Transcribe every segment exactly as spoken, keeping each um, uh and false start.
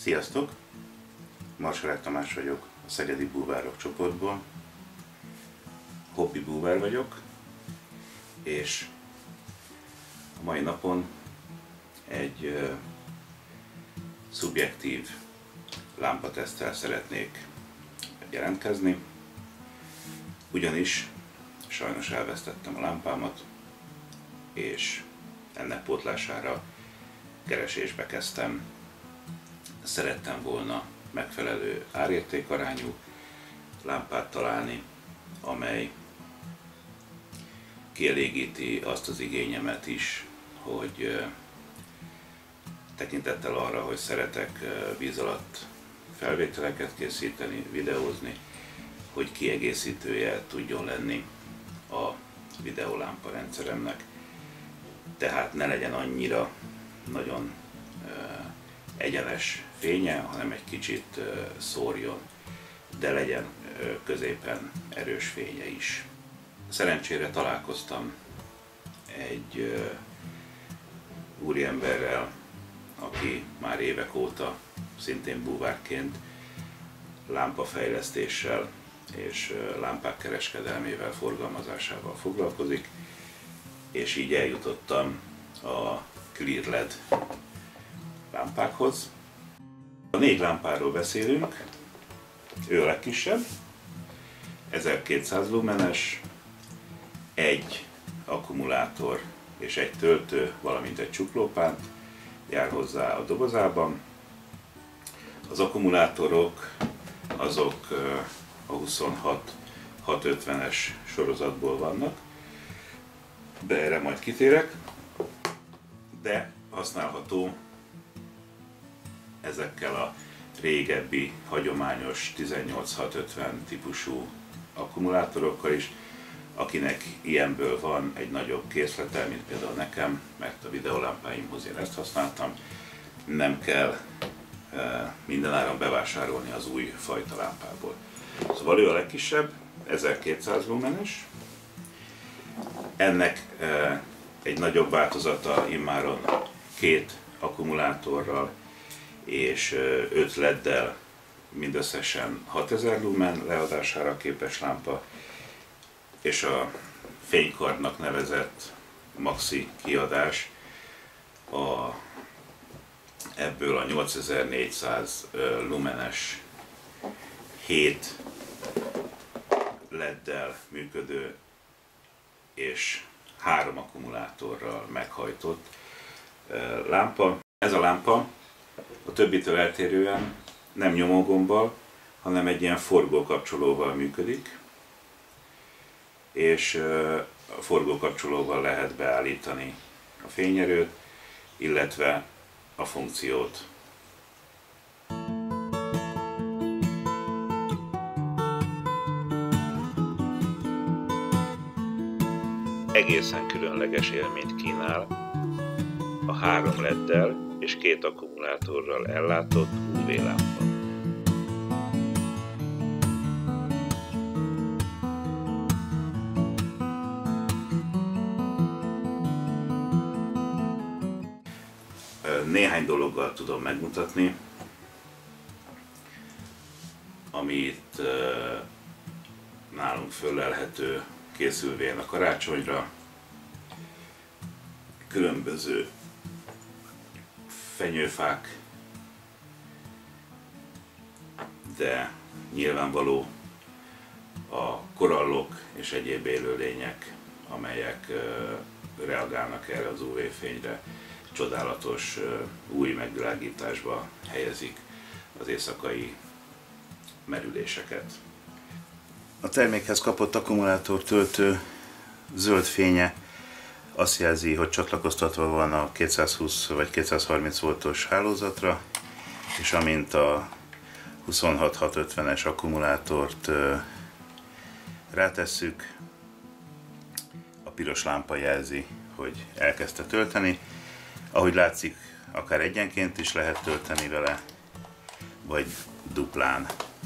Sziasztok! Marsalák Tamás vagyok, a Szegedi Búvárok csoportból. Hobbi búvár vagyok, és a mai napon egy uh, szubjektív lámpateszttel szeretnék jelentkezni, ugyanis sajnos elvesztettem a lámpámat, és ennek pótlására keresésbe kezdtem. Szerettem volna megfelelő árértékarányú lámpát találni, amely kielégíti azt az igényemet is, hogy tekintettel arra, hogy szeretek víz alatt felvételeket készíteni, videózni, hogy kiegészítője tudjon lenni a videólámpa rendszeremnek. Tehát ne legyen annyira nagyon egyenes fénye, hanem egy kicsit szórjon, de legyen középen erős fénye is. Szerencsére találkoztam egy úriemberrel, aki már évek óta szintén búvárként lámpafejlesztéssel és lámpák kereskedelmével, forgalmazásával foglalkozik, és így eljutottam a Clear el é dé lámpákhoz. A négy lámpáról beszélünk, ő a legkisebb, ezerkétszáz lumenes, egy akkumulátor és egy töltő, valamint egy csuklópánt jár hozzá a dobozában. Az akkumulátorok azok a huszonhat hatszázötvenes sorozatból vannak, de erre majd kitérek, de használható ezekkel a régebbi, hagyományos tizennyolc hatszázötven típusú akkumulátorokkal is. Akinek ilyenből van egy nagyobb készlete, mint például nekem, mert a videólámpáimhoz én ezt használtam, nem kell e, mindenáron bevásárolni az új fajta lámpából. Szóval ő a legkisebb, ezerkétszáz lumenes. Ennek e, egy nagyobb változata immáron két akkumulátorral és öt leddel mindösszesen hatezer lumen leadására képes lámpa, és a fénykardnak nevezett maxi kiadás a, ebből a nyolcezer-négyszáz lumenes hét leddel működő és három akkumulátorral meghajtott lámpa. Ez a lámpa a többitől eltérően nem nyomógombbal, hanem egy ilyen forgókapcsolóval működik, és a forgókapcsolóval lehet beállítani a fényerőt, illetve a funkciót. Egészen különleges élményt kínál a három leddel és két akkumulátorral ellátott ú vé lámpa. Néhány dologgal tudom megmutatni, amit nálunk föllelhető készülvén a karácsonyra. Különböző fenyőfák, de nyilvánvaló a korallok és egyéb élőlények, amelyek reagálnak erre az ú vé fényre, csodálatos új megvilágításba helyezik az éjszakai merüléseket. A termékhez kapott akkumulátor töltő zöld fénye azt jelzi, hogy csatlakoztatva van a kétszázhúsz vagy kétszázharminc voltos hálózatra, és amint a huszonhat hatszázötvenes akkumulátort rátesszük, a piros lámpa jelzi, hogy elkezdte tölteni. Ahogy látszik, akár egyenként is lehet tölteni vele, vagy duplán.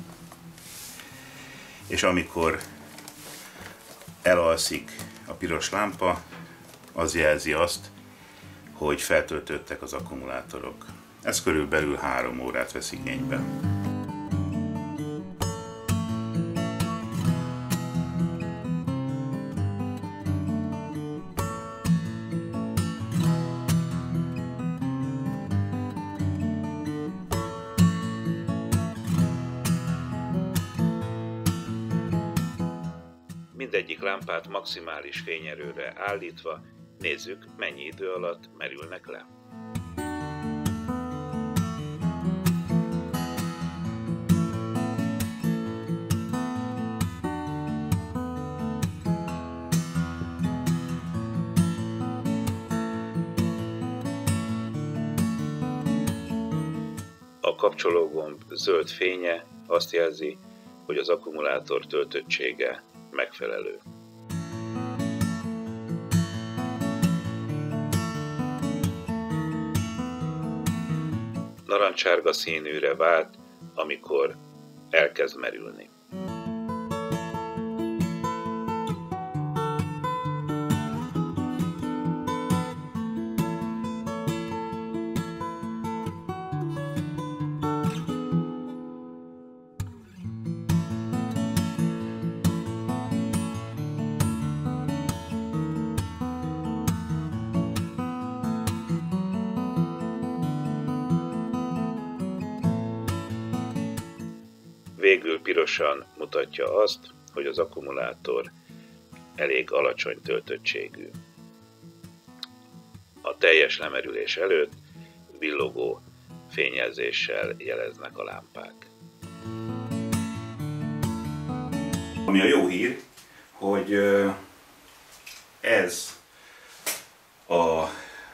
És amikor elalszik a piros lámpa, az jelzi azt, hogy feltöltődtek az akkumulátorok. Ez körülbelül három órát vesz igénybe. Mindegyik lámpát maximális fényerőre állítva nézzük, mennyi idő alatt merülnek le. A kapcsológomb zöld fénye azt jelzi, hogy az akkumulátor töltöttsége megfelelő. Narancsárga színűre vált, amikor elkezd merülni. Végül pirosan mutatja azt, hogy az akkumulátor elég alacsony töltöttségű. A teljes lemerülés előtt villogó fényjelzéssel jeleznek a lámpák. Ami a jó hír, hogy ez a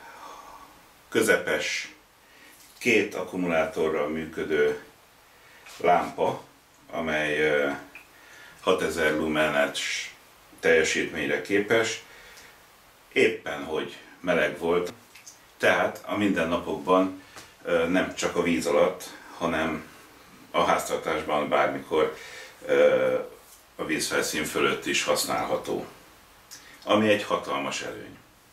közepes két akkumulátorral működő lámpa, amely hatezer lumenes teljesítményre képes, éppen hogy meleg volt, tehát a mindennapokban nem csak a víz alatt, hanem a háztartásban bármikor a vízfelszín fölött is használható, ami egy hatalmas előny.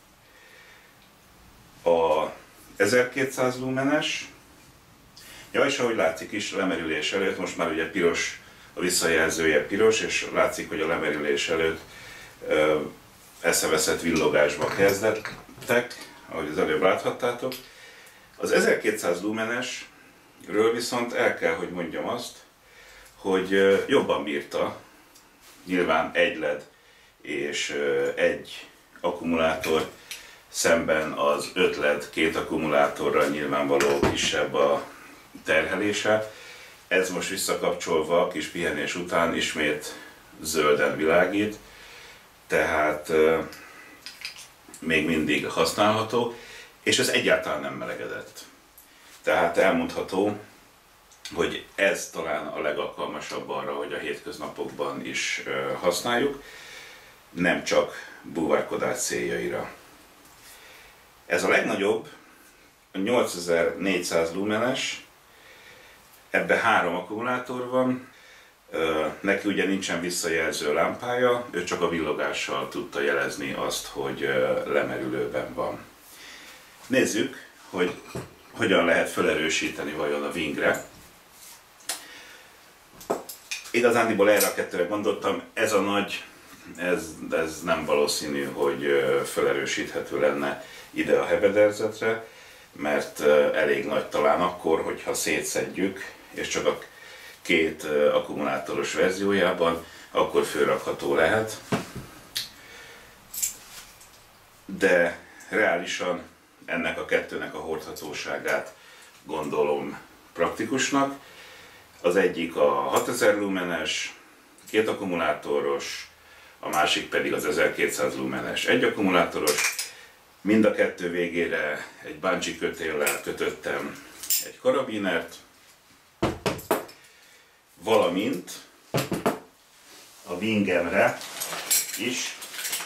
A ezerkétszáz lumenes, ja, és ahogy látszik is, lemerülés előtt, most már ugye piros, a visszajelzője piros, és látszik, hogy a lemerülés előtt ö, eszeveszett villogásba kezdettek, ahogy az előbb láthattátok. Az ezerkétszáz lumenesről viszont el kell, hogy mondjam azt, hogy ö, jobban bírta, nyilván egy led és ö, egy akkumulátor szemben az öt led két akkumulátorral nyilvánvaló kisebb a terhelése. Ez most visszakapcsolva kis pihenés után ismét zölden világít, tehát euh, még mindig használható, és ez egyáltalán nem melegedett. Tehát elmondható, hogy ez talán a legalkalmasabb arra, hogy a hétköznapokban is euh, használjuk, nem csak búvárkodás céljaira. Ez a legnagyobb, a nyolcezer-négyszáz lumenes, ebben három akkumulátor van, neki ugye nincsen visszajelző lámpája, ő csak a villogással tudta jelezni azt, hogy lemerülőben van. Nézzük, hogy hogyan lehet felerősíteni vajon a vingre. Igazándiból erre a kettőre gondoltam, ez a nagy, ez, ez nem valószínű, hogy felerősíthető lenne ide a hebederzetre, mert elég nagy talán akkor, hogyha szétszedjük, és csak a két akkumulátoros verziójában, akkor fölrakható lehet. De reálisan ennek a kettőnek a hordhatóságát gondolom praktikusnak. Az egyik a hatezer lumenes, két akkumulátoros, a másik pedig az ezerkétszáz lumenes, egy akkumulátoros. Mind a kettő végére egy bungee kötéllel kötöttem egy karabinert, valamint a wingemre is,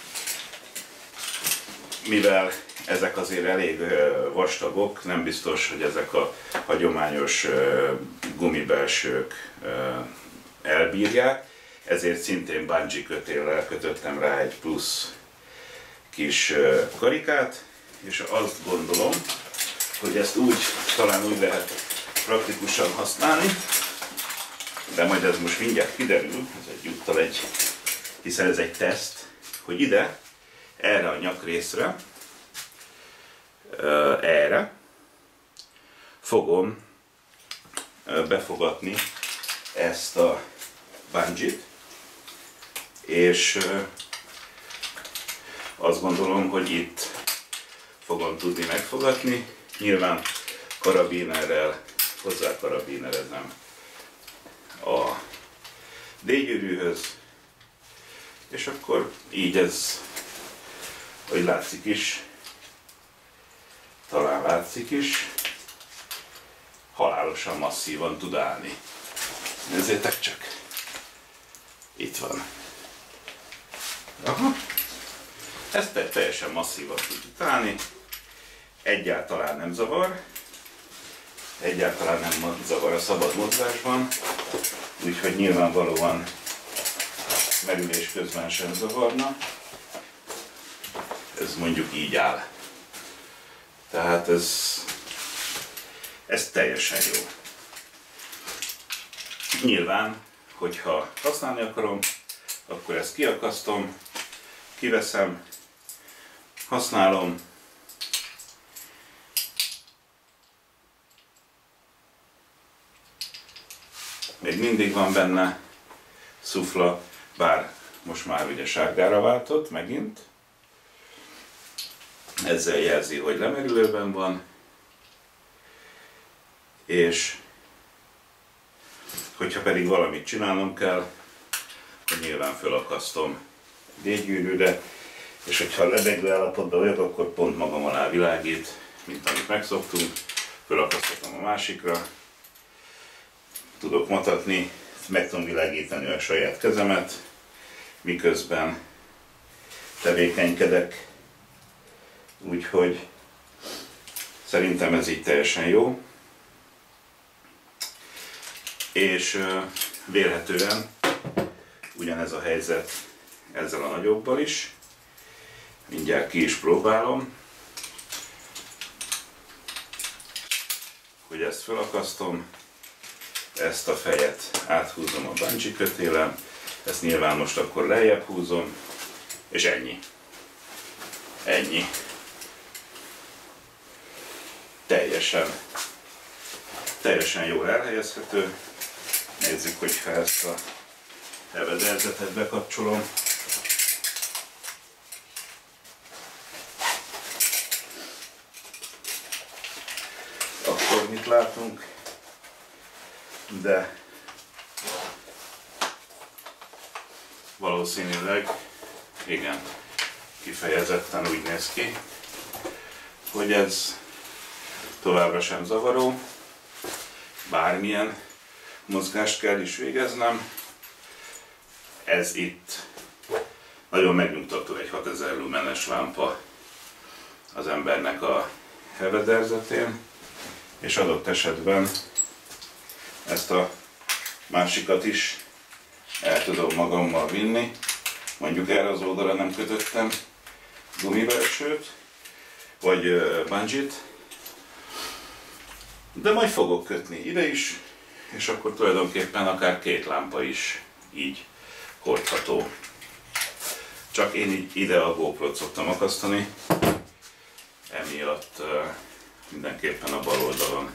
mivel ezek azért elég vastagok, nem biztos, hogy ezek a hagyományos gumibelsők elbírják, ezért szintén bungee kötéllel kötöttem rá egy plusz kis karikát, és azt gondolom, hogy ezt úgy, talán úgy lehet praktikusan használni, de majd ez most mindjárt kiderül, ez egyúttal egy, hiszen ez egy teszt, hogy ide, erre a nyakrészre, erre fogom befogatni ezt a bungee-t, és azt gondolom, hogy itt fogom tudni megfogatni. Nyilván karabinerrel, hozzá karabinerezem a D-gyűrűhöz, és akkor így ez, hogy látszik is, talán látszik is, halálosan masszívan tud állni. Nézzétek csak! Itt van. Aha. Ezt teljesen masszívan tud állni. Egyáltalán nem zavar. Egyáltalán nem zavar a szabad mozgásban. Úgyhogy nyilvánvalóan merülés közben sem zavarna. Ez mondjuk így áll. Tehát ez, ez teljesen jó. Nyilván, hogyha használni akarom, akkor ezt kiakasztom, kiveszem, használom, még mindig van benne szufla, bár most már ugye sárgára váltott megint. Ezzel jelzi, hogy lemerülőben van, és hogyha pedig valamit csinálnom kell, akkor nyilván fölakasztom D-gyűrűre, és hogyha lebegő állapotban vagyok, akkor pont magam alá világít, mint amit megszoktunk, fölakasztatom a másikra, tudok mutatni, meg tudom világítani a saját kezemet, miközben tevékenykedek, úgyhogy szerintem ez így teljesen jó. És vélhetően ugyanez a helyzet ezzel a nagyobbal is. Mindjárt ki is próbálom, hogy ezt felakasztom, ezt a fejet áthúzom a bungee kötélem, ezt nyilván most akkor lejjebb húzom, és ennyi. Ennyi. Teljesen, teljesen jól elhelyezhető. Nézzük, hogyha ezt a evedelzetet bekapcsolom. Akkor mit látunk? De valószínűleg, igen, kifejezetten úgy néz ki, hogy ez továbbra sem zavaró, bármilyen mozgást kell is végeznem. Ez itt nagyon megnyugtató, egy hatezer lumenes lámpa az embernek a hevederzetén, és adott esetben ezt a másikat is el tudom magammal vinni. Mondjuk erre az oldalra nem kötöttem gumibelsőt, vagy bungee-t, de majd fogok kötni ide is, és akkor tulajdonképpen akár két lámpa is így hordható. Csak én így ide a GoPro-t szoktam akasztani, emiatt mindenképpen a bal oldalon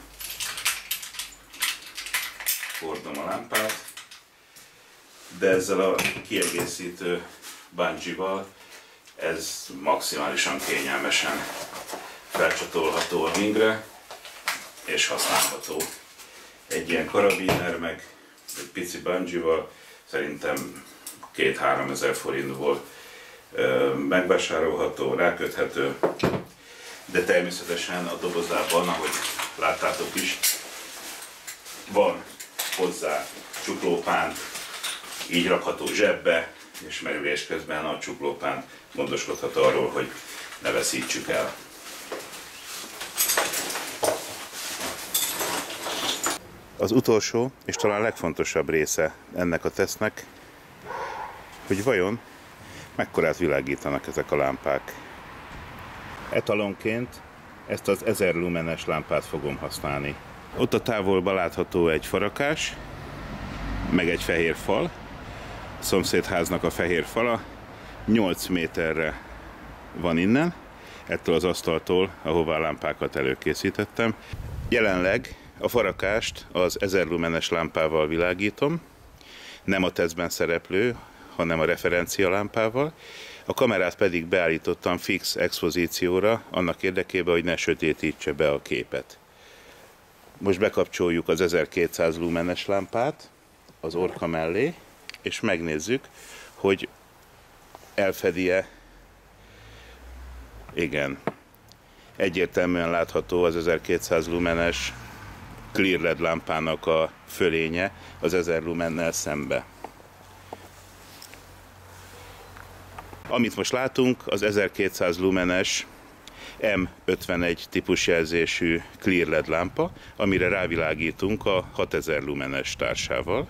hordom a lámpát, de ezzel a kiegészítő bungee-val ez maximálisan kényelmesen felcsatolható a wingre, és használható. Egy ilyen karabiner meg egy pici bungee-val szerintem két-három ezer forintból megvásárolható, ráköthető, de természetesen a dobozában, ahogy láttátok is, van hozzá csuklópánt, így rakható zsebbe, és merülés közben a csuklópánt gondoskodhat arról, hogy ne veszítsük el. Az utolsó és talán legfontosabb része ennek a tesztnek, hogy vajon mekkorát világítanak ezek a lámpák. Etalonként ezt az ezer lumenes lámpát fogom használni. Ott a távolban látható egy farakás, meg egy fehér fal, a szomszédháznak a fehér fala, nyolc méterre van innen, ettől az asztaltól, ahová a lámpákat előkészítettem. Jelenleg a farakást az ezer lumenes lámpával világítom, nem a tesztben szereplő, hanem a referencia lámpával. A kamerát pedig beállítottam fix expozícióra, annak érdekében, hogy ne sötétítse be a képet. Most bekapcsoljuk az ezerkétszáz lumenes lámpát az orka mellé, és megnézzük, hogy elfedi-e. Igen, egyértelműen látható az ezerkétszáz lumenes clear led lámpának a fölénye az ezer lumennel szembe. Amit most látunk, az ezerkétszáz lumenes M ötvenegy típusjelzésű clear led lámpa, amire rávilágítunk a hatezer lumenes társával.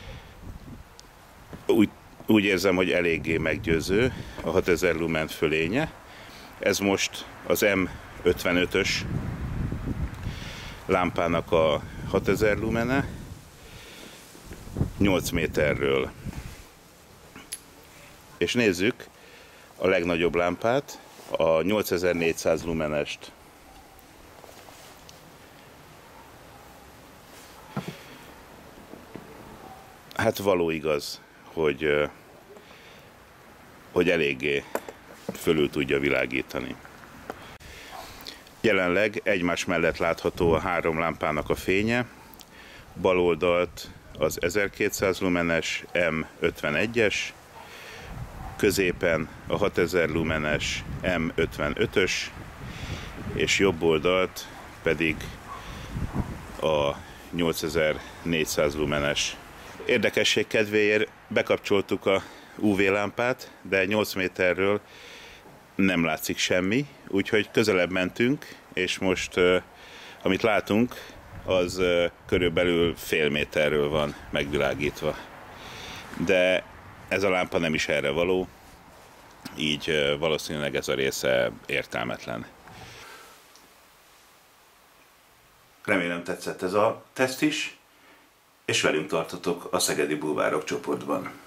Úgy, úgy érzem, hogy eléggé meggyőző a hatezer lumen fölénye. Ez most az M ötvenötös lámpának a hatezer lumene, nyolc méterről. És nézzük a legnagyobb lámpát, a nyolcezer-négyszáz lumenest. Hát való igaz, hogy, hogy eléggé fölül tudja világítani. Jelenleg egymás mellett látható a három lámpának a fénye, bal oldalt az ezerkétszáz lumenes M ötvenegyes, középen a hatezer lumenes M ötvenötös, és jobb oldalt pedig a nyolcezer-négyszáz lumenes. Érdekesség kedvéért bekapcsoltuk a ú vé lámpát, de nyolc méterről nem látszik semmi, úgyhogy közelebb mentünk, és most amit látunk, az körülbelül fél méterről van megvilágítva. De ez a lámpa nem is erre való, így valószínűleg ez a része értelmetlen. Remélem tetszett ez a teszt is, és velünk tartotok a Szegedi Bulvárok csoportban.